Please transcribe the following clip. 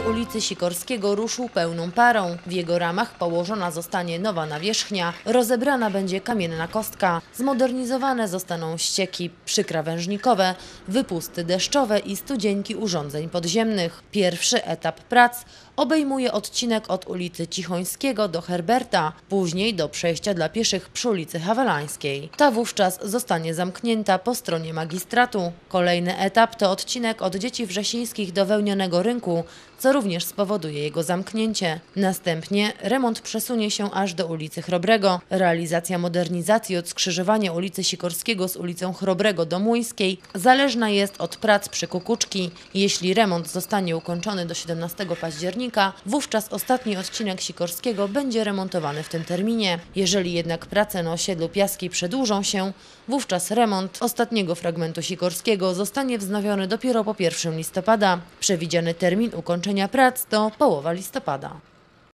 Remont ulicy Sikorskiego ruszył pełną parą. W jego ramach położona zostanie nowa nawierzchnia, rozebrana będzie kamienna kostka, zmodernizowane zostaną ścieki przykrawężnikowe, wypusty deszczowe i studzienki urządzeń podziemnych. Pierwszy etap prac obejmuje odcinek od ulicy Cichońskiego do Herberta, później do przejścia dla pieszych przy ulicy Hawelańskiej. Ta wówczas zostanie zamknięta po stronie Magistratu. Kolejny etap to odcinek od Dzieci Wrzesińskich do Wełnionego Rynku, co również spowoduje jego zamknięcie. Następnie remont przesunie się aż do ulicy Chrobrego. Realizacja modernizacji od skrzyżowania ulicy Sikorskiego z ulicą Chrobrego do Młyńskiej zależna jest od prac przy Kukuczki. Jeśli remont zostanie ukończony do 17 października, wówczas ostatni odcinek Sikorskiego będzie remontowany w tym terminie. Jeżeli jednak prace na osiedlu Piaski przedłużą się, wówczas remont ostatniego fragmentu Sikorskiego zostanie wznowiony dopiero po 1 listopada. Przewidziany termin ukończenia prac to połowa listopada.